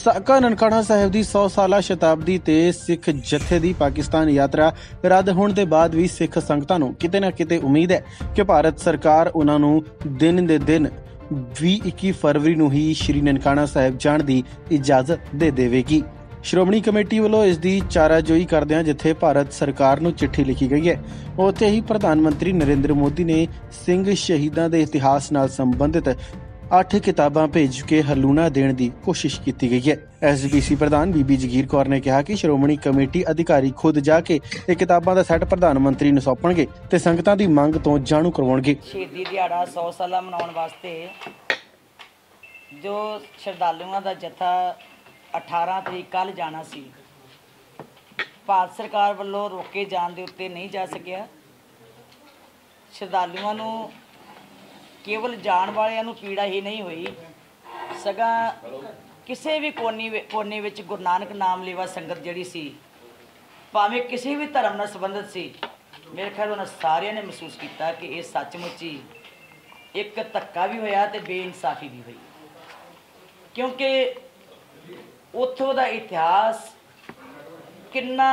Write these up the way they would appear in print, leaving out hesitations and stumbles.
ਸਾਕਾ ਨਨਕਾਣਾ ਸਾਹਿਬ ਦੀ 100 ਸਾਲਾ ਸ਼ਤਾਬਦੀ ਤੇ ਸਿੱਖ ਜਥੇ ਦੀ ਪਾਕਿਸਤਾਨ ਯਾਤਰਾ ਰੱਦ ਹੋਣ ਦੇ ਬਾਅਦ ਵੀ ਸਿੱਖ ਸੰਗਤਾਂ ਨੂੰ ਕਿਤੇ ਨਾ ਕਿਤੇ ਉਮੀਦ ਹੈ ਕਿ ਭਾਰਤ ਸਰਕਾਰ ਉਹਨਾਂ ਨੂੰ ਦਿਨ ਦੇ ਦਿਨ 20-21 ਫਰਵਰੀ ਨੂੰ ਹੀ ਸ਼੍ਰੀ ਨਨਕਾਣਾ ਸਾਹਿਬ ਜਾਣ ਦੀ ਇਜਾਜ਼ਤ ਦੇ ਦੇਵੇਗੀ। ਸ਼੍ਰੋਮਣੀ ਕਮੇਟੀ ਵੱਲੋਂ ਇਸ ਦੀ ਚਾਰਾਜੋਈ ਕਰਦਿਆਂ ਜਿੱਥੇ ਭਾਰਤ ਸਰਕਾਰ ਨੂੰ ਚਿੱਠੀ ਲਿਖੀ ਗਈ ਹੈ, ਉੱਥੇ ਹੀ ਪ੍ਰਧਾਨ ਮੰਤਰੀ ਨਰਿੰਦਰ ਮੋਦੀ ਨੇ ਸਿੰਘ ਸ਼ਹੀਦਾਂ ਦੇ ਇਤਿਹਾਸ ਨਾਲ ਸੰਬੰਧਿਤ 8 ਕਿਤਾਬਾਂ ਭੇਜ ਕੇ ਹਲੂਣਾ ਦੇਣ ਦੀ ਕੋਸ਼ਿਸ਼ ਕੀਤੀ ਗਈ ਹੈ। SGPC ਪ੍ਰਧਾਨ ਬੀਬੀ ਜਗੀਰ ਕੌਰ ਨੇ ਕਿਹਾ ਕਿ ਸ਼੍ਰੋਮਣੀ ਕਮੇਟੀ ਅਧਿਕਾਰੀ ਖੁਦ ਜਾ ਕੇ ਇਹ ਕਿਤਾਬਾਂ ਦਾ ਸੈੱਟ ਪ੍ਰਧਾਨ ਮੰਤਰੀ ਨੂੰ ਸੌਂਪਣਗੇ ਤੇ ਸੰਗਤਾਂ ਦੀ ਮੰਗ ਤੋਂ ਜਾਣੂ ਕਰਵਾਉਣਗੇ। ਸ਼ਹੀਦੀ ਦਿਹਾੜਾ 100 ਸਾਲਾ ਮਨਾਉਣ ਵਾਸਤੇ ਜੋ ਸ਼ਰਧਾਲੂਆਂ ਦਾ ਜਥਾ 18 ਤਰੀਕ ਕੱਲ ਜਾਣਾ ਸੀ, ਭਾਰਤ ਸਰਕਾਰ ਵੱਲੋਂ ਰੋਕੇ ਜਾਣ ਦੇ ਉੱਤੇ ਨਹੀਂ ਜਾ ਸਕਿਆ। ਸ਼ਰਧਾਲੂਆਂ ਨੂੰ ਕੇਵਲ ਜਾਣ ਵਾਲਿਆਂ ਨੂੰ ਪੀੜਾ ਹੀ ਨਹੀਂ ਹੋਈ, ਸਗੋਂ ਕਿਸੇ ਵੀ ਕੋਨੇ ਵਿੱਚ ਗੁਰੂ ਨਾਨਕ ਨਾਮ ਲੇਵਾ ਸੰਗਤ ਜਿਹੜੀ ਸੀ, ਭਾਵੇਂ ਕਿਸੇ ਵੀ ਧਰਮ ਨਾਲ ਸੰਬੰਧਿਤ ਸੀ, ਮੇਰੇ ਖਿਆਲ ਉਹਨਾਂ ਸਾਰਿਆਂ ਨੇ ਮਹਿਸੂਸ ਕੀਤਾ ਕਿ ਇਹ ਸੱਚਮੁੱਚ ਹੀ ਇੱਕ ਧੱਕਾ ਵੀ ਹੋਇਆ ਤੇ ਬੇਇਨਸਾਫੀ ਵੀ ਹੋਈ, ਕਿਉਂਕਿ ਉੱਥੋਂ ਦਾ ਇਤਿਹਾਸ ਕਿੰਨਾ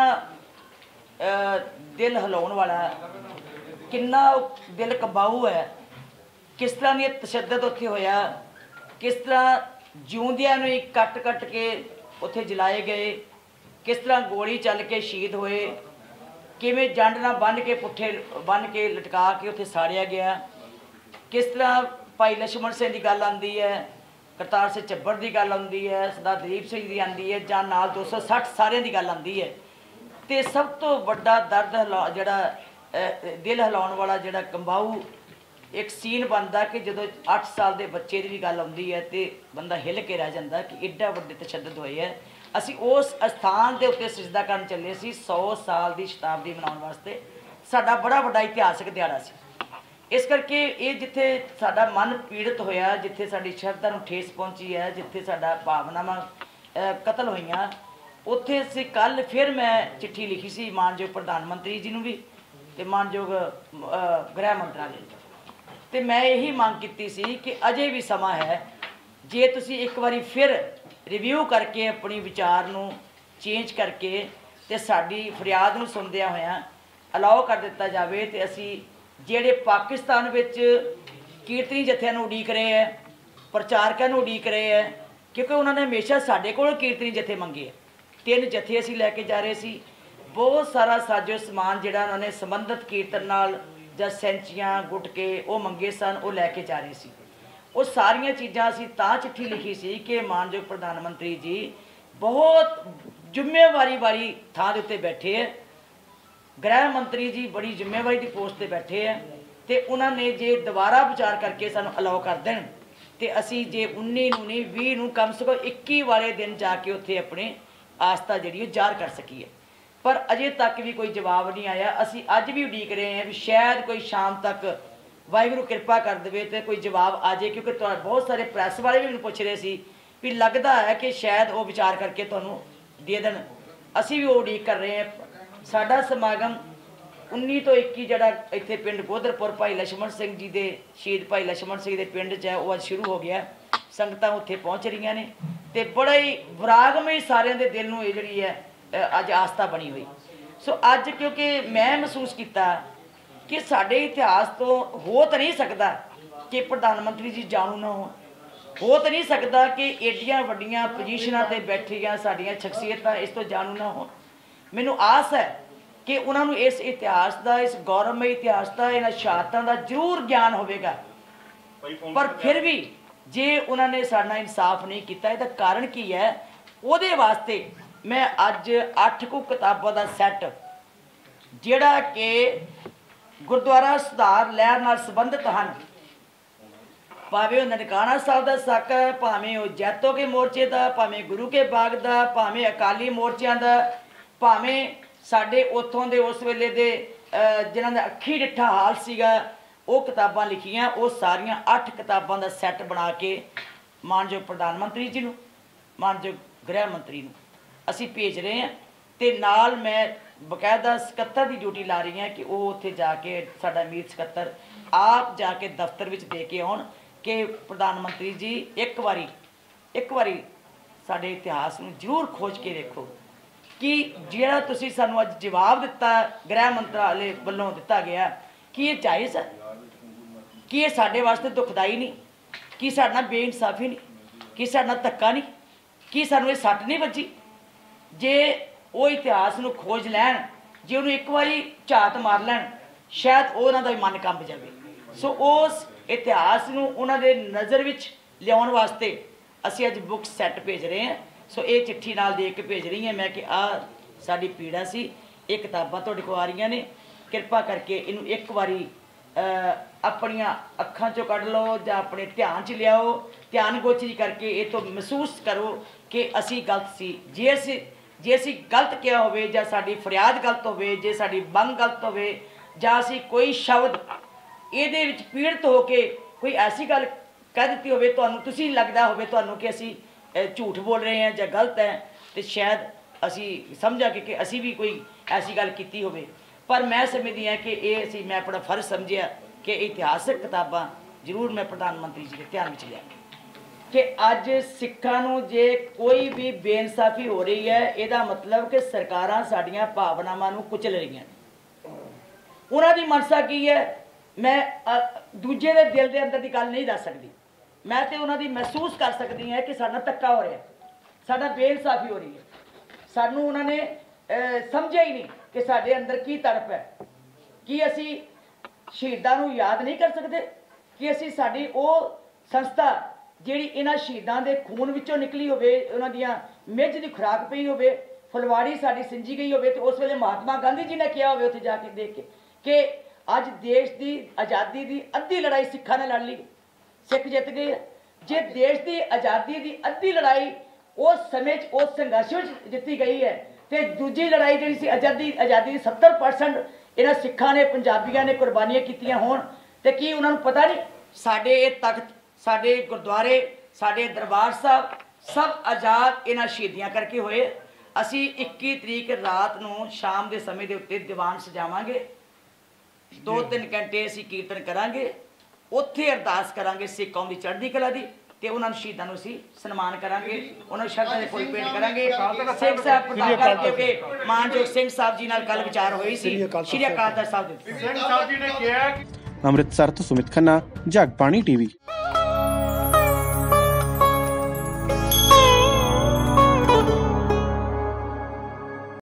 ਦਿਲ ਹਿਲਾਉਣ ਵਾਲਾ, ਕਿੰਨਾ ਦਿਲ ਕਬਾਊ ਹੈ। किस तरह ये तशद्दद उत्थे होया, किस तरह जिउंदियां नूं ही कट के उत्थे जलाए गए, किस तरह गोली चल के शहीद होए, किवें जंड नाल बन के पुट्ठे बन के लटका के उत्थे साड़िया गया, किस तरह भाई लक्ष्मण सिंह की गल आती है, करतार सिंह झब्बर की गल आती है, सरदार दलीप सिंह की आती है, जां नाल 260 सारियां की गल आती है। तो सब तो वड्डा दर्द जिहड़ा दिल हिलाउण वाला जिहड़ा कंबाऊ एक सीन बनता कि जो 8 साल के बच्चे की भी गल आती है तो बंदा हिल के रह जाता कि एडा वड्डे तशद्दद होए है। असी उस स्थान के उत्ते सजदा करन चले सी 100 साल की शताब्दी मनाउण वास्ते। साडा बड़ा वड्डा इतिहासक दिहाड़ा सी, इस करके ये जिथे साडा मन पीड़ित होया, जिथे साडी शरधा नूं ठेस पहुंची है, जिथे साडा भावनावां कतल होईयां, उत्थे असीं कल फिर मैं चिट्ठी लिखी सी मानयोग प्रधानमंत्री जी नूं भी ते मानयोग गृह मंत्रालय नूं। तो मैं यही मांग की सी कि अजे भी समा है, जे तुसी एक बारी फिर रिव्यू करके अपनी विचार नूं चेंज करके ते साडी फरियाद नूं सुनदिया होया अलाउ कर दिता जाए तो असी जेड़े पाकिस्तान विच कीर्तनी जत्थियां नूं उडीक रहे हैं, प्रचारकां नूं उडीक रहे हैं, क्योंकि उन्होंने हमेशा साडे कोल कीर्तनी जत्थे मंगे। 3 जत्थे असी लैके जा रहे सी, बहुत सारा साजो समान जिहड़ा उन्होंने संबंधित कीर्तन नाल ਜਾਂ ਸੈਂਚੀਆਂ ਗੁਟਕੇ ਉਹ ਮੰਗੇ ਸਨ, ਉਹ ਲੈ ਕੇ ਜਾ ਰਹੇ ਸੀ। ਉਹ ਸਾਰੀਆਂ ਚੀਜ਼ਾਂ ਅਸੀਂ ਤਾਂ ਚਿੱਠੀ ਲਿਖੀ ਸੀ ਕਿ ਮਾਨਯੋਗ ਪ੍ਰਧਾਨ ਮੰਤਰੀ ਜੀ ਬਹੁਤ ਜ਼ਿੰਮੇਵਾਰੀ ਵਾਲੀ ਥਾਂ ਦੇ ਉੱਤੇ ਬੈਠੇ ਹੈ, ਗ੍ਰਹਿ ਮੰਤਰੀ ਜੀ ਬੜੀ ਜ਼ਿੰਮੇਵਾਰੀ ਦੀ ਪੋਸਟ ਤੇ ਬੈਠੇ ਹੈ, ਤੇ ਉਹਨਾਂ ਨੇ ਜੇ ਦੁਬਾਰਾ ਵਿਚਾਰ ਕਰਕੇ ਸਾਨੂੰ ਅਲਾਉ ਕਰ ਦੇਣ ਤੇ ਅਸੀਂ ਜੇ 19 ਨੂੰ ਨਹੀਂ 20 ਨੂੰ ਕਮ ਸੇ ਕਮ 21 ਵਾਲੇ ਦਿਨ ਜਾ ਕੇ ਉੱਥੇ ਆਪਣੀ ਆਸਥਾ ਜਿਹੜੀ ਉਹ ਜ਼ਾਹਰ ਕਰ ਸਕੀਏ। पर अजे तक भी कोई जवाब नहीं आया। असी अज भी उड़ीक रहे हैं भी शायद कोई शाम तक वाहिगुरू कृपा कर दे तो कोई जवाब आ जाए, क्योंकि बहुत सारे प्रैस वाले भी मैंने पूछ रहे सी भी लगता है कि शायद वो विचार करके तुहानूं दे देण। असी भी वो उड़ीक कर रहे हैं। साडा समागम 19 तो 21 जिहड़ा इत्थे पिंड गोदरपुर भाई लक्ष्मण सिंह जी के शहीद भाई लक्ष्मण सिंह के पिंड च है, वो अज शुरू हो गया। संगतां उत्थे पहुँच रही ने ते बड़ा ही विरागमई सारिਆਂ ਦੇ दिल नूं जिहड़ी है अज आस्था बनी हुई। सो अज क्योंकि मैं महसूस किया कि साढ़े इतिहास तो हो तो नहीं सकता कि प्रधानमंत्री जी जाणू ना हो तो नहीं सकता कि एडियां वड्डियां पोजीशनां ते बैठियां साड़ियां शख्सियतां इस तो जाणू ना हो। मैनूं आस है कि उन्होंने इस इतिहास का, इस गौरवमय इतिहास का, इन्हां शहादतां का जरूर ज्ञान होवेगा, पर फिर भी जे उन्होंने साडा इंसाफ नहीं किया, इसका कारण की है? उहदे वास्ते मैं अज 8 कुछ किताबों का सैट जिहड़ा कि गुरुद्वारा सुधार लहर नाल संबंधित हैं, भावें वो ननकाना साहब का साका है, भावें वो जैतो के मोर्चे का, भावें गुरु के बाग का, भावें अकाली मोर्चों का, भावें साडे उत्थों दे उस वेले दे जिन्हां दा अखी डिठा हाल सीगा, वो किताबां लिखियां। वो सारियां 8 किताबां का सैट बना के मानयोग प्रधानमंत्री जी नूं, मानयोग गृह मंत्री नूं असी भेज रहे हैं। तो नाल मैं बकायदा सकत्तर की ड्यूटी ला रही हैं कि वो उत्थे जाके साडा मीत सकत्तर आप जाके दफ्तर विच दे के आउण कि प्रधानमंत्री जी एक बारी ਸਾਡੇ ਇਤਿਹਾਸ ਨੂੰ ਜ਼ਰੂਰ ਖੋਜ ਕੇ ਦੇਖੋ ਕਿ ਜਿਹੜਾ ਤੁਸੀਂ ਸਾਨੂੰ ਅੱਜ ਜਵਾਬ ਦਿੱਤਾ ਗ੍ਰਹਿ ਮੰਤਰਾਲੇ ਵੱਲੋਂ ਦਿੱਤਾ ਗਿਆ ਕਿ ਇਹ ਜਾਇਜ਼ ਹੈ, ਕਿ ਇਹ ਸਾਡੇ ਵਾਸਤੇ ਦੁਖਦਾਈ ਨਹੀਂ, ਕਿ ਸਾਡੇ ਨਾਲ ਬੇਇਨਸਾਫੀ ਨਹੀਂ, ਕਿ ਸਾਡੇ ਨਾਲ ਧੱਕਾ ਨਹੀਂ, ਕਿ ਸਾਨੂੰ ਇਹ ਸੱਟ ਨਹੀਂ ਵੱਜੀ। ਜੇ ਉਹ ਇਤਿਹਾਸ ਨੂੰ ਖੋਜ ਲੈਣ, ਜੇ ਉਹਨੂੰ ਇੱਕ ਵਾਰੀ ਝਾਤ ਮਾਰ ਲੈਣ, ਸ਼ਾਇਦ ਉਹਨਾਂ ਦਾ ਵੀ ਮਨ ਕੰਬ ਜਾਵੇ। ਸੋ ਉਸ ਇਤਿਹਾਸ ਨੂੰ ਉਹਨਾਂ ਦੇ ਨਜ਼ਰ ਵਿੱਚ ਲਿਆਉਣ ਵਾਸਤੇ ਅਸੀਂ ਅੱਜ ਬੁੱਕ ਸੈੱਟ ਭੇਜ ਰਹੇ ਹਾਂ। ਸੋ ਇਹ ਚਿੱਠੀ ਨਾਲ ਦੇ ਕੇ ਭੇਜ ਰਹੀ ਹਾਂ ਮੈਂ ਕਿ ਆਹ ਸਾਡੀ ਪੀੜਾ ਸੀ, ਇਹ ਕਿਤਾਬਾਂ ਤੁਹਾਡੇ ਕੋਲ ਆ ਰਹੀਆਂ ਨੇ, ਕਿਰਪਾ ਕਰਕੇ ਇਹਨੂੰ ਇੱਕ ਵਾਰੀ ਆਪਣੀਆਂ ਅੱਖਾਂ 'ਚੋਂ ਕੱਢ ਲਓ ਜਾਂ ਆਪਣੇ ਧਿਆਨ 'ਚ ਲਿਆਓ, ਧਿਆਨ ਗੋਚਰੀ ਕਰਕੇ ਇਹ ਤੋਂ ਮਹਿਸੂਸ ਕਰੋ ਕਿ ਅਸੀਂ ਗਲਤ ਸੀ। ਜੇ ਅਸੀਂ ਗਲਤ ਕਿਹਾ ਹੋਵੇ ਜਾਂ ਸਾਡੀ ਫਰਿਆਦ ਗਲਤ ਹੋਵੇ, ਜੇ ਸਾਡੀ ਮੰਗ ਗਲਤ ਹੋਵੇ, ਜਾਂ ਅਸੀਂ ਕੋਈ ਸ਼ਬਦ ਇਹਦੇ ਵਿੱਚ ਪੀੜਤ ਹੋ ਕੇ ਕੋਈ ਐਸੀ ਗੱਲ ਕਹਿ ਦਿੱਤੀ ਹੋਵੇ, ਤੁਹਾਨੂੰ ਤੁਸੀਂ ਲੱਗਦਾ ਹੋਵੇ ਤੁਹਾਨੂੰ ਕਿ ਅਸੀਂ ਝੂਠ ਬੋਲ ਰਹੇ ਹਾਂ ਜਾਂ ਗਲਤ ਹੈ, ਤੇ ਸ਼ਾਇਦ ਅਸੀਂ ਸਮਝਾ ਕਿ ਅਸੀਂ ਵੀ ਕੋਈ ਐਸੀ ਗੱਲ ਕੀਤੀ ਹੋਵੇ। ਪਰ ਮੈਂ ਸਮਝਦੀ ਹਾਂ ਕਿ ਇਹ ਮੈਂ ਆਪਣਾ ਫਰਜ਼ ਸਮਝਿਆ ਕਿ ਇਤਿਹਾਸਕ ਕਿਤਾਬਾਂ ਜ਼ਰੂਰ ਮੈਂ ਪ੍ਰਧਾਨ ਮੰਤਰੀ ਜੀ ਦੇ ਧਿਆਨ ਵਿੱਚ ਲਿਆ ਕਿ ਅੱਜ ਸਿੱਖਾਂ ਨੂੰ ਜੇ ਕੋਈ ਵੀ ਬੇਇਨਸਾਫੀ ਹੋ ਰਹੀ ਹੈ, ਇਹਦਾ ਮਤਲਬ ਕਿ ਸਰਕਾਰਾਂ ਸਾਡੀਆਂ ਭਾਵਨਾਵਾਂ ਨੂੰ ਕੁਚਲ ਰਹੀਆਂ ਨੇ। ਉਹਨਾਂ ਦੀ ਮਨਸਾ ਕੀ ਹੈ, ਮੈਂ ਦੂਜੇ ਦੇ ਦਿਲ ਦੇ ਅੰਦਰ ਦੀ ਗੱਲ ਨਹੀਂ ਦੱਸ ਸਕਦੀ, ਮੈਂ ਤੇ ਉਹਨਾਂ ਦੀ ਮਹਿਸੂਸ ਕਰ ਸਕਦੀ ਹਾਂ ਕਿ ਸਾਡਾ ਧੱਕਾ ਹੋ ਰਿਹਾ, ਸਾਡਾ ਬੇਇਨਸਾਫੀ ਹੋ ਰਹੀ ਹੈ। ਸਾਨੂੰ ਉਹਨਾਂ ਨੇ ਸਮਝਿਆ ਹੀ ਨਹੀਂ ਕਿ ਸਾਡੇ ਅੰਦਰ ਕੀ ਤੜਪ ਹੈ, ਕਿ ਅਸੀਂ ਸ਼ਹੀਦਾਂ ਨੂੰ ਯਾਦ ਨਹੀਂ ਕਰ ਸਕਦੇ, ਕਿ ਅਸੀਂ ਸਾਡੀ ਉਹ ਸੰਸਥਾ ਜਿਹੜੀ ਇਹਨਾਂ ਸ਼ਹੀਦਾਂ ਦੇ ਖੂਨ ਵਿੱਚੋਂ ਨਿਕਲੀ ਹੋਵੇ, ਉਹਨਾਂ ਦੀਆਂ ਮਿੱਝ ਦੀ ਖੁਰਾਕ ਪਈ ਹੋਵੇ, ਫੁਲਵਾੜੀ ਸਾਡੀ ਸਿੰਜੀ ਗਈ ਹੋਵੇ, ਤੇ ਉਸ ਵੇਲੇ ਮਹਾਤਮਾ ਗਾਂਧੀ ਜੀ ਨੇ ਕਿਹਾ ਹੋਵੇ ਉੱਥੇ ਜਾ ਕੇ ਦੇਖ ਕੇ ਕਿ ਅੱਜ ਦੇਸ਼ ਦੀ ਆਜ਼ਾਦੀ ਦੀ ਅੱਧੀ ਲੜਾਈ ਸਿੱਖਾਂ ਨੇ ਲੜ ਲਈ, ਸਿੱਖ ਜਿੱਤ ਗਏ। ਜੇ ਦੇਸ਼ ਦੀ ਆਜ਼ਾਦੀ ਦੀ ਅੱਧੀ ਲੜਾਈ ਉਸ ਸਮੇਂ 'ਚ ਉਸ ਸੰਘਰਸ਼ ਵਿੱਚ ਜਿੱਤੀ ਗਈ ਹੈ, ਤੇ ਦੂਜੀ ਲੜਾਈ ਜਿਹੜੀ ਸੀ ਆਜ਼ਾਦੀ ਦੀ 70% ਇਹਨਾਂ ਸਿੱਖਾਂ ਨੇ ਪੰਜਾਬੀਆਂ ਨੇ ਕੁਰਬਾਨੀਆਂ ਕੀਤੀਆਂ ਹੋਣ, ਤੇ ਕੀ ਉਹਨਾਂ ਨੂੰ ਪਤਾ ਨਹੀਂ ਸਾਡੇ ਇਹ ਤਖਤ, ਸਾਡੇ ਗੁਰਦੁਆਰੇ, ਸਾਡੇ ਦਰਬਾਰ ਸਾਹਿਬ ਸਭ ਆਜ਼ਾਦ ਇਹਨਾਂ ਸ਼ਹੀਦੀਆਂ ਕਰਕੇ ਹੋਏ। ਅਸੀਂ 21 ਤਰੀਕ ਰਾਤ ਨੂੰ ਸ਼ਾਮ ਦੇ ਸਮੇਂ ਦੇ ਉੱਤੇ ਦੀਵਾਨ ਸਜਾਵਾਂਗੇ, 2-3 ਘੰਟੇ ਅਸੀਂ ਕੀਰਤਨ ਕਰਾਂਗੇ, ਉੱਥੇ ਅਰਦਾਸ ਕਰਾਂਗੇ ਸਿੱਖ ਕੌਮ ਦੀ ਚੜ੍ਹਦੀ ਕਲਾ ਦੀ, ਤੇ ਉਹਨਾਂ ਨੂੰ ਸ਼ਹੀਦਾਂ ਨੂੰ ਅਸੀਂ ਸਨਮਾਨ ਕਰਾਂਗੇ, ਉਹਨਾਂ ਨੂੰ ਸ਼ਰਧਾ ਦੇ ਫੁੱਲ ਭੇਟ ਕਰਾਂਗੇ। ਸਿੰਘ ਸਾਹਿਬ ਪ੍ਰਧਾਨ ਕਰਕੇ ਮਾਨਯੋਗ ਸਿੰਘ ਸਾਹਿਬ ਜੀ ਨਾਲ ਕੱਲ ਵਿਚਾਰ ਹੋਈ ਸੀ, ਸ਼੍ਰੀ ਅਕਾਲ ਤਖਤ ਸਾਹਿਬ ਦੇ ਸਿੰਘ ਸਾਹਿਬ ਜੀ ਨੇ ਕਿਹਾ ਕਿ ਅੰਮ੍ਰਿਤਸਰ ਤੋਂ ਸੁਮਿਤ ਖੰਨਾ, ਜਗਬਾਣੀ ਟੀਵੀ।